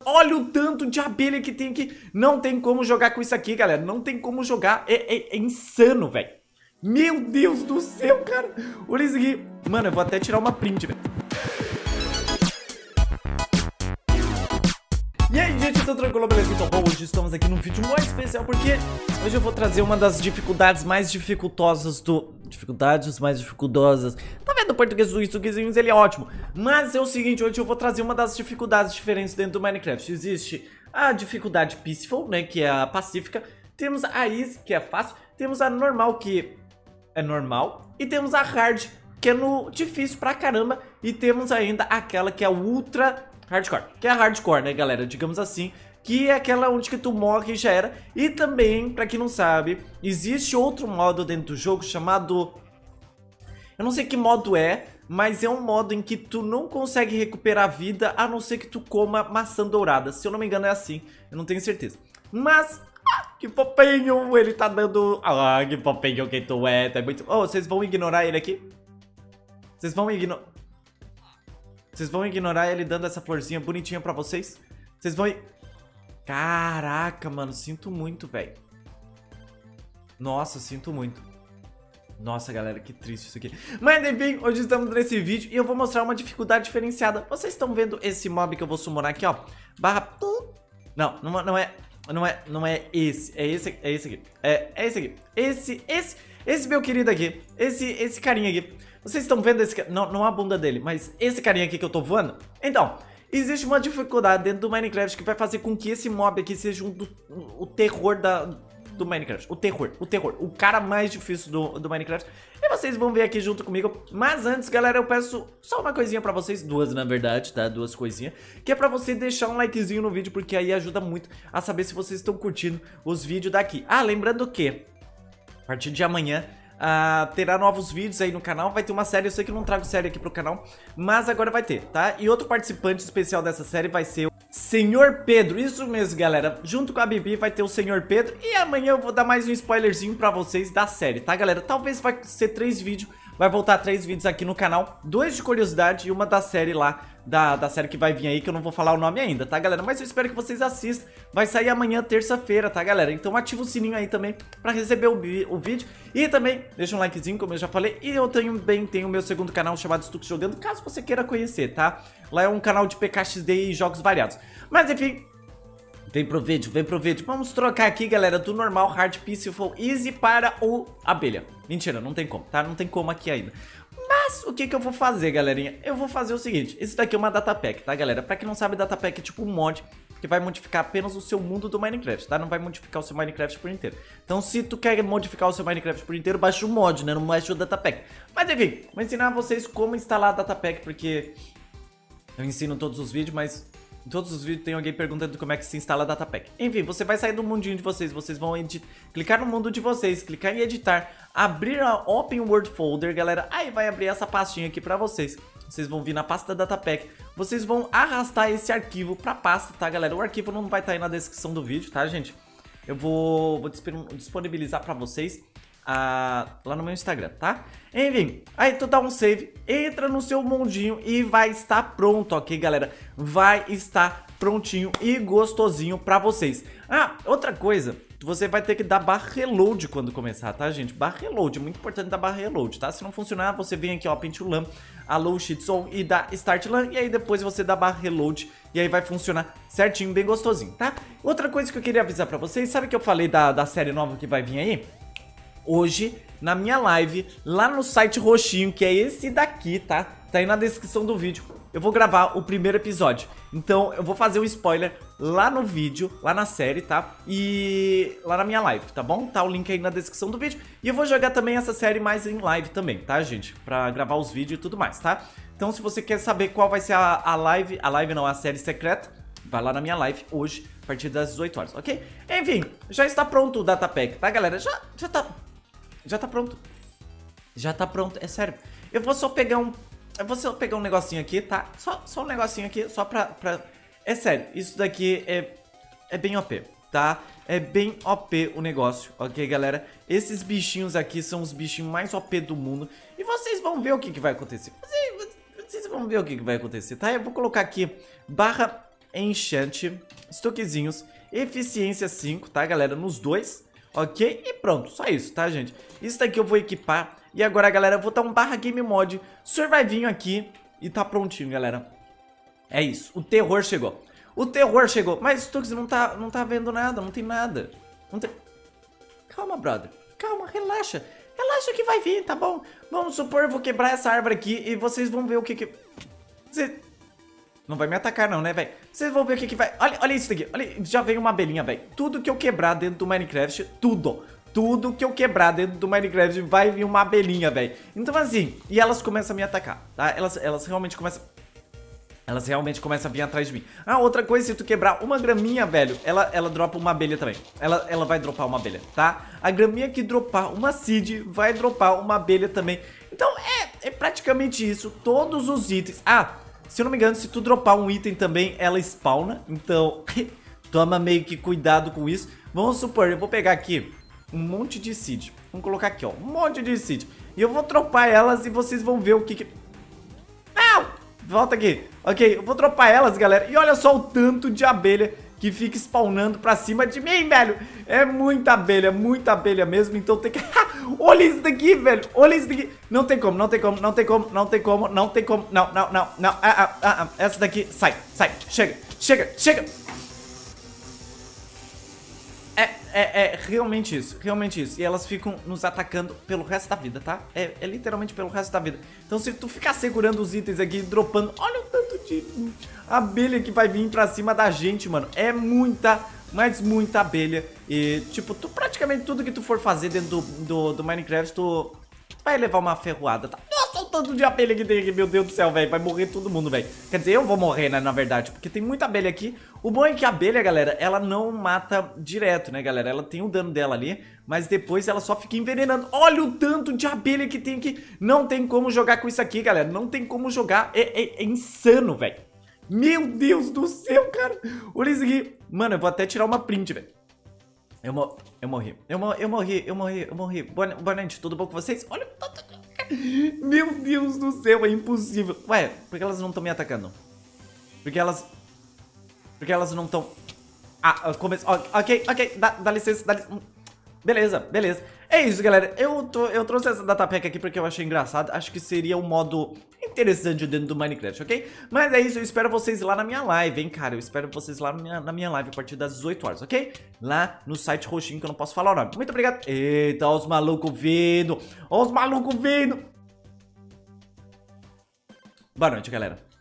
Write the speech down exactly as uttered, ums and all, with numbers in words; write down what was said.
Olha o tanto de abelha que tem aqui. Não tem como jogar com isso aqui, galera. Não tem como jogar. É, é, é insano, velho. Meu Deus do céu, cara. Olha isso aqui. Mano, eu vou até tirar uma print, velho. E aí, gente, tudo tranquilo, beleza? Então, bom, hoje estamos aqui num vídeo muito especial porque hoje eu vou trazer uma das dificuldades mais dificultosas do... Dificuldades mais dificultosas. Tá vendo o português do Isuguizinhos? Ele é ótimo. Mas é o seguinte, hoje eu vou trazer uma das dificuldades diferentes dentro do Minecraft. Existe a dificuldade Peaceful, né, que é a pacífica. Temos a Easy, que é fácil. Temos a normal, que é normal. E temos a Hard, que é no difícil pra caramba. E temos ainda aquela que é ultra... hardcore, que é hardcore, né, galera, digamos assim, que é aquela onde que tu morre e já era. E também, pra quem não sabe, existe outro modo dentro do jogo chamado... Eu não sei que modo é, mas é um modo em que tu não consegue recuperar a vida, a não ser que tu coma maçã dourada. Se eu não me engano é assim, eu não tenho certeza. Mas, ah, que fofinho, ele tá dando... Ah, que fofinho que tu é, tá muito... Oh, vocês vão ignorar ele aqui? Vocês vão ignorar... Vocês vão ignorar ele dando essa florzinha bonitinha pra vocês? Vocês vão... Caraca, mano, sinto muito, velho. Nossa, sinto muito. Nossa, galera, que triste isso aqui. Mas, enfim, hoje estamos nesse vídeo e eu vou mostrar uma dificuldade diferenciada. Vocês estão vendo esse mob que eu vou summonar aqui, ó. Barra... Não, não, não é... Não é, não é esse. É esse, é esse aqui. É, é esse aqui. Esse, esse... Esse meu querido aqui. Esse, esse carinha aqui. Vocês estão vendo esse... Não, não a bunda dele, mas esse carinha aqui que eu tô voando. Então, existe uma dificuldade dentro do Minecraft que vai fazer com que esse mob aqui seja um do, o terror da, do Minecraft. O terror, o terror. O cara mais difícil do, do Minecraft. E vocês vão ver aqui junto comigo. Mas antes, galera, eu peço só uma coisinha pra vocês. Duas, na verdade, tá? Duas coisinhas. Que é pra você deixar um likezinho no vídeo, porque aí ajuda muito a saber se vocês estão curtindo os vídeos daqui. Ah, lembrando que a partir de amanhã... Uh, terá novos vídeos aí no canal. Vai ter uma série, eu sei que eu não trago série aqui pro canal, mas agora vai ter, tá? E outro participante especial dessa série vai ser o Senhor Pedro. Isso mesmo, galera. Junto com a Bibi vai ter o Senhor Pedro. E amanhã eu vou dar mais um spoilerzinho pra vocês da série, tá, galera? Talvez vai ser três vídeos. Vai voltar três vídeos aqui no canal. Dois de curiosidade e uma da série lá. Da, da série que vai vir aí, que eu não vou falar o nome ainda, tá, galera? Mas eu espero que vocês assistam. Vai sair amanhã, terça-feira, tá, galera? Então ativa o sininho aí também pra receber o, o vídeo. E também deixa um likezinho, como eu já falei. E eu também tenho o meu segundo canal chamado Stux Jogando, caso você queira conhecer, tá? Lá é um canal de P K X D e jogos variados. Mas enfim... Vem pro vídeo, vem pro vídeo. Vamos trocar aqui, galera, do normal, hard, peaceful, easy para o abelha. Mentira, não tem como, tá? Não tem como aqui ainda. Mas o que que eu vou fazer, galerinha? Eu vou fazer o seguinte. Isso daqui é uma datapack, tá, galera? Pra quem não sabe, datapack é tipo um mod que vai modificar apenas o seu mundo do Minecraft, tá? Não vai modificar o seu Minecraft por inteiro. Então, se tu quer modificar o seu Minecraft por inteiro, baixa o mod, né? Não baixa o datapack. Mas, enfim, vou ensinar vocês como instalar a datapack, porque eu ensino todos os vídeos, mas... Em todos os vídeos tem alguém perguntando como é que se instala a datapack. Enfim, você vai sair do mundinho de vocês, vocês vão clicar no mundo de vocês, clicar em editar, abrir a Open World Folder, galera. Aí vai abrir essa pastinha aqui pra vocês. Vocês vão vir na pasta da datapack. Vocês vão arrastar esse arquivo pra pasta, tá, galera? O arquivo não vai estar aí na descrição do vídeo, tá, gente? Eu vou, vou disponibilizar pra vocês ah, lá no meu Instagram, tá? Enfim, aí tu dá um save, entra no seu mundinho e vai estar pronto, ok, galera? Vai estar prontinho e gostosinho pra vocês. Ah, outra coisa, você vai ter que dar barra reload quando começar, tá, gente? Barra reload, é muito importante dar barra reload, tá? Se não funcionar, você vem aqui, ó, Paint to LAN, Allow Cheats On e dá Start LAN, e aí depois você dá barra reload e aí vai funcionar certinho, bem gostosinho, tá? Outra coisa que eu queria avisar pra vocês, sabe que eu falei da, da série nova que vai vir aí? Hoje, na minha live, lá no site roxinho, que é esse daqui, tá? Tá aí na descrição do vídeo. Eu vou gravar o primeiro episódio. Então, eu vou fazer um spoiler lá no vídeo, lá na série, tá? E lá na minha live, tá bom? Tá o link aí na descrição do vídeo. E eu vou jogar também essa série mais em live também, tá, gente? Pra gravar os vídeos e tudo mais, tá? Então, se você quer saber qual vai ser a, a live, a live não, a série secreta, vai lá na minha live hoje, a partir das dezoito horas, ok? Enfim, já está pronto o datapack, tá, galera? Já, já tá... Já tá pronto. Já tá pronto, é sério. Eu vou só pegar um... Eu vou só pegar um negocinho aqui, tá? Só, só um negocinho aqui, só pra, pra... É sério, isso daqui é... É bem O P, tá? É bem O P o negócio, ok, galera? Esses bichinhos aqui são os bichinhos mais O P do mundo. E vocês vão ver o que, que vai acontecer. Vocês, vocês vão ver o que, que vai acontecer, tá? Eu vou colocar aqui barra enchant, estoquezinhos, eficiência cinco, tá, galera? Nos dois, ok? E pronto, só isso, tá, gente? Isso daqui eu vou equipar. E agora, galera, eu vou dar um barra game mod survivinho aqui e tá prontinho, galera. É isso, o terror chegou. O terror chegou, mas Tux não tá, não tá vendo nada, não tem nada. Não tem... Calma, brother, calma, relaxa. Relaxa que vai vir, tá bom? Vamos supor, eu vou quebrar essa árvore aqui e vocês vão ver o que que... Você... Não vai me atacar não, né, velho? Vocês vão ver o que que vai... Olha, olha isso daqui, olha, já veio uma abelhinha, velho. Tudo que eu quebrar dentro do Minecraft, tudo... Tudo que eu quebrar dentro do Minecraft vai vir uma abelhinha, velho. Então assim, e elas começam a me atacar, tá? Elas, elas realmente começam... Elas realmente começam a vir atrás de mim. Ah, outra coisa, se tu quebrar uma graminha, velho, ela, ela dropa uma abelha também. Ela, ela vai dropar uma abelha, tá? A graminha que dropar uma seed vai dropar uma abelha também. Então é, é praticamente isso. Todos os itens... Ah, se eu não me engano, se tu dropar um item também, ela spawna. Então, toma meio que cuidado com isso. Vamos supor, eu vou pegar aqui um monte de seed. Vamos colocar aqui, ó, um monte de seed. E eu vou dropar elas e vocês vão ver o que que... Não! Volta aqui. Ok, eu vou dropar elas, galera. E olha só o tanto de abelha que fica spawnando pra cima de mim, velho. É muita abelha, muita abelha mesmo. Então tem que... Olha isso daqui, velho. Olha isso daqui. Não tem como, não tem como, não tem como, não tem como, não tem como. Não, não, não, não. Ah, ah, ah, ah. Essa daqui, sai, sai. Chega, chega, chega. É, é, é realmente isso, realmente isso. E elas ficam nos atacando pelo resto da vida, tá? É, é literalmente pelo resto da vida. Então se tu ficar segurando os itens aqui, dropando... Olha o tanto de abelha que vai vir pra cima da gente, mano. É muita, mas muita abelha. E, tipo, tu, praticamente tudo que tu for fazer dentro do, do, do Minecraft, tu vai levar uma ferroada, tá? Nossa, o tanto de abelha que tem aqui, meu Deus do céu, velho. Vai morrer todo mundo, velho. Quer dizer, eu vou morrer, né, na verdade, porque tem muita abelha aqui. O bom é que a abelha, galera, ela não mata direto, né, galera? Ela tem o dano dela ali, mas depois ela só fica envenenando. Olha o tanto de abelha que tem aqui. Não tem como jogar com isso aqui, galera. Não tem como jogar. É, é, é insano, velho. Meu Deus do céu, cara. Olha isso aqui. Mano, eu vou até tirar uma print, velho. Eu, mo eu morri. Eu, mo eu morri, eu morri, eu morri. Boa, boa noite, tudo bom com vocês? Olha o tanto de... Meu Deus do céu, é impossível. Ué, por que elas não estão me atacando? Porque elas... Porque elas não estão... Ah, começou... Ok, ok, dá, dá licença, dá licença. Beleza, beleza. É isso, galera. Eu, tô, eu trouxe essa datapack aqui porque eu achei engraçado. Acho que seria um modo interessante dentro do Minecraft, ok? Mas é isso, eu espero vocês lá na minha live, hein, cara. Eu espero vocês lá na minha, na minha live a partir das dezoito horas, ok? Lá no site roxinho que eu não posso falar o nome. Muito obrigado. Eita, ó os malucos vindo. Ó os malucos vindo. Boa noite, galera.